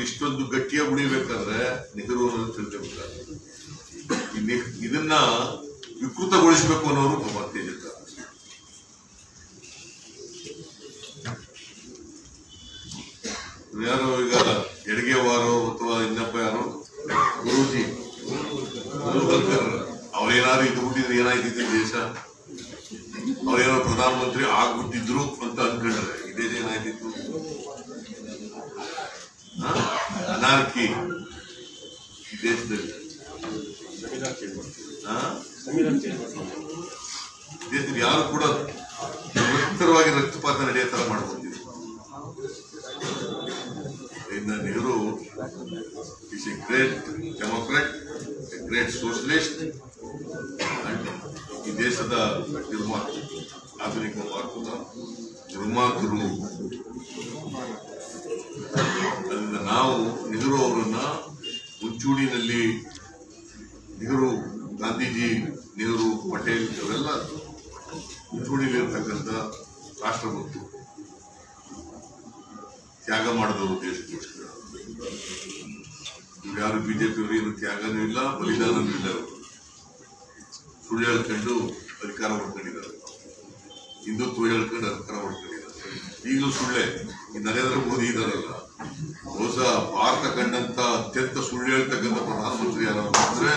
ಇಷ್ಟೊಂದು ಗಟ್ಟಿಯಾಗಿ ಉಳಿಬೇಕಾದ್ರೆ ನೆಹರು ಅನ್ನೋದು ತಿಳ್ಕೊಬೇಕಾದ್ರೆ ಇದನ್ನ ವಿಕೃತಗೊಳಿಸಬೇಕು ಅನ್ನೋರು ಭಾರತೀಯ ಜನತಾ ಯಾರು ಈಗ ಎಡಗೆವಾರೋ ಅಥವಾ ಇನ್ನೊಬ್ಬ ಯಾರೋ ಗುರೂಜಿ ಅವ್ರೇನಾದ್ರು ಇದು ಬಿಟ್ಟಿದ್ರೆ ಏನಾಯ್ತಿದ್ದೆ ದೇಶ, ಅವ್ರೇನಾದ್ರು ಪ್ರಧಾನಮಂತ್ರಿ ಆಗ್ಬಿಟ್ಟಿದ್ರು ಅಂತ ಅನ್ಕೊಂಡ್ರೆ ಈ ದೇಶ ಏನಾಯ್ತಿತ್ತು? ಅನಾರ್ಕಿ ಈ ದೇಶದಲ್ಲಿ. ದೇಶದಲ್ಲಿ ಯಾರು ಕೂಡ ನಿರಂತರವಾಗಿ ರಕ್ತಪಾತ ನಡೆಯೋ ತರ ಮಾಡ್ಕೊಂಡಿದ್ರು. Nehru is a great democrat, a great socialist, and ಈ ದೇಶದ ನಿರ್ಮಾತೃ, ಆಧುನಿಕ ಭಾರತದ ನಿರ್ಮಾತೃರು. ಅದರಿಂದ ನಾವು ನೆಹರು ಅವರನ್ನ ಮುಂಚೂಣಿನಲ್ಲಿ, ನೆಹರು, ಗಾಂಧೀಜಿ, ನೆಹರು, ಪಟೇಲ್ ಅವರೆಲ್ಲ ಮುಂಚೂಣಿಲಿರ್ತಕ್ಕಂಥ ರಾಷ್ಟ್ರಭಕ್ತರು, ತ್ಯಾಗ ಮಾಡಿದವರು ದೇಶಕ್ಕೋಸ್ಕರ. ಇವ್ರು ಯಾರು ಬಿಜೆಪಿಯವರು ಏನು ತ್ಯಾಗನೂ ಇಲ್ಲ, ಬಲಿದಾನನೂ ಇಲ್ಲ. ಸುಳ್ಳು ಹೇಳ್ಕೊಂಡು ಅಧಿಕಾರ ಮಾಡ್ಕೊಂಡಿದ್ದಾರೆ, ಹಿಂದುತ್ವ ಹೇಳ್ಕೊಂಡು ಅಧಿಕಾರ ಮಾಡ್ಕೊಂಡಿದ್ದಾರೆ. ಈಗಲೂ ಸುಳ್ಳೆ. ಈ ನರೇಂದ್ರ ಮೋದಿ ಇದಾರಲ್ಲ, ಬಹುಶಃ ಭಾರತ ಕಂಡಂತ ಅತ್ಯಂತ ಸುಳ್ಳು ಹೇಳ್ತಕ್ಕಂಥ ಪ್ರಧಾನಮಂತ್ರಿ ಯಾರು ಅಂದ್ರೆ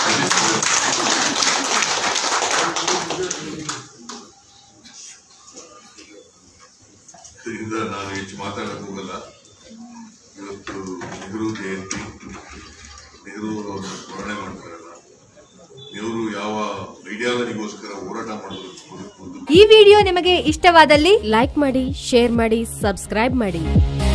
ಇದರಿಂದ ನಾನು ಹೆಚ್ಚು ಮಾತಾಡಕ್ ಹೋಗಲ್ಲ. ಇವತ್ತು ನೆಹರು ಜಯಂತಿ, ನೆಹರು ಅವರನ್ನು ಸ್ಮರಣೆ ಮಾಡ್ತಾರಲ್ಲ, ನೆಹರು ಯಾವ ಐಡಿಯಾಲಜಿಗೋಸ್ಕರ ಹೋರಾಟ ಮಾಡಿದ್ರು. ಈ ವಿಡಿಯೋ ನಿಮಗೆ ಇಷ್ಟವಾದಲ್ಲಿ ಲೈಕ್ ಮಾಡಿ, ಶೇರ್ ಮಾಡಿ, ಸಬ್ಸ್ಕ್ರೈಬ್ ಮಾಡಿ.